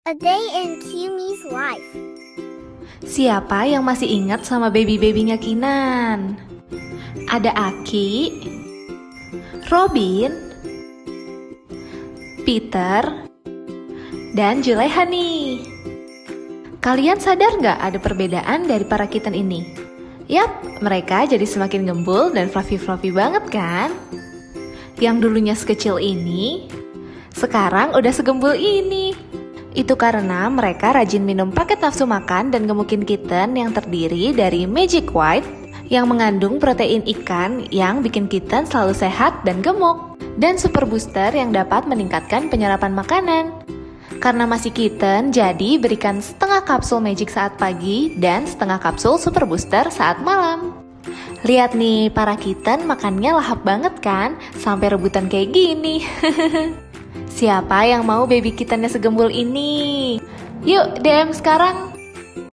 A day in Kimmy's life. Siapa yang masih ingat sama baby-babynya Kinan? Ada Aki, Robin, Peter, dan Juleha nih. Kalian sadar nggak ada perbedaan dari para kitten ini? Yap, mereka jadi semakin gembul dan fluffy-fluffy banget kan? Yang dulunya sekecil ini, sekarang udah segembul ini. Itu karena mereka rajin minum paket nafsu makan dan gemukin kitten yang terdiri dari Magic White yang mengandung protein ikan yang bikin kitten selalu sehat dan gemuk, dan Super Booster yang dapat meningkatkan penyerapan makanan. Karena masih kitten, jadi berikan setengah kapsul Magic saat pagi dan setengah kapsul Super Booster saat malam. Lihat nih, para kitten makannya lahap banget kan, sampai rebutan kayak gini. Siapa yang mau baby kittennya segembul ini? Yuk DM sekarang.